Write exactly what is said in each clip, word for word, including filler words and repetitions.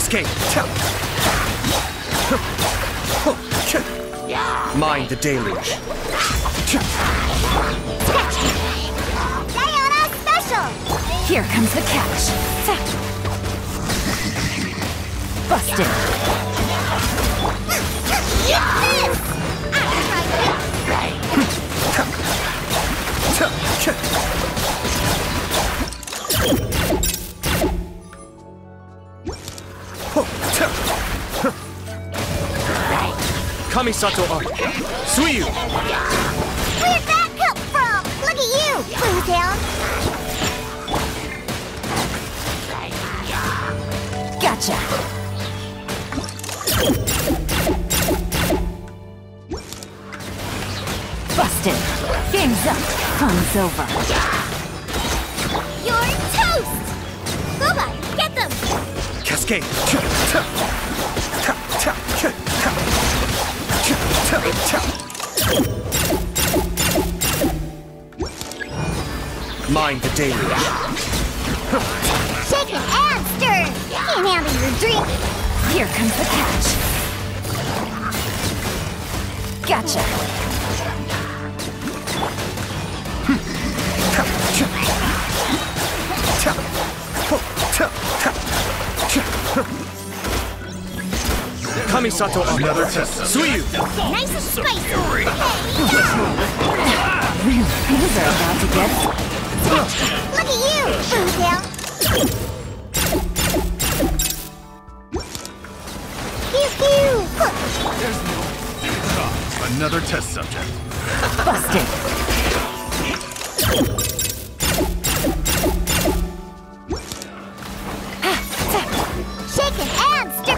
Cascade. Mind the deluge. Diana special. Here comes the catch. Busted. Yes! Kamisato Arc. Suiyu. Where'd that come from? Look at you, Blue Town. Gotcha. Busted. Game's up. Fun's over. You're toast! Boba, get them! Cascade. Mind the deluge. Shaken and stirred. Can't handle your drink. Here comes the catch. Gotcha. Kamisato Arc. Another test. Suiyu. Nice and spicy. Hey, These are about to get... look at you, Blue Town. Pew pew. Another test subject. Busted. Shaken and stirred.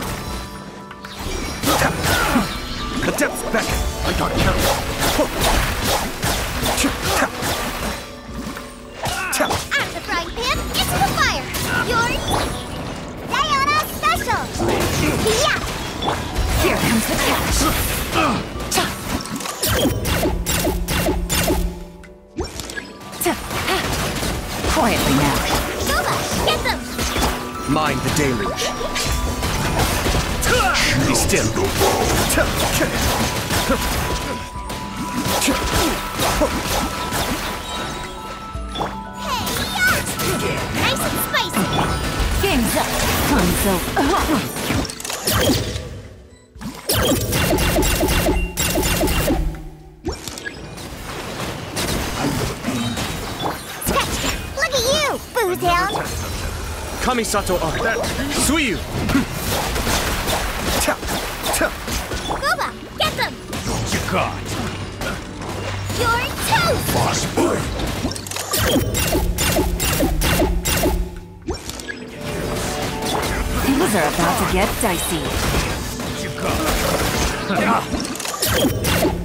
The depths beckon. I got carried. Out of the frying pan, into the fire. Yours. Diana special. Yeah. Here comes the catch. Quietly now. Boba, get them. Mind the deluge. Be still. Hey, yeah. Nice and spicy. Game's up. Fun's over. Look at you, Boo Town. Kamisato Arc. Suiyu. Boba, get them. You got. You're toast. Boss boy. Things are about to get dicey. You got.